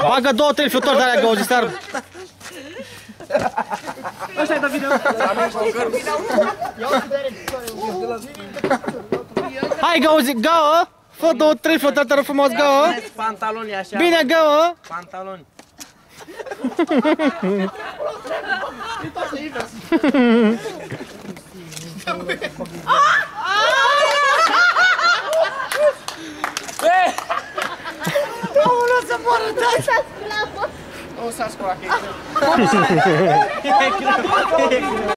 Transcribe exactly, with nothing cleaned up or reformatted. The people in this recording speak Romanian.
Bagă două, trei flutori de-alea găuzi, star. Ăsta-i de video. Hai găuzi, gău! Fă două, trei fluturi, te rog frumos, gău! Pantaloni așa. Bine, gău! Pantaloni. Nu să moară, dai! O să scoate.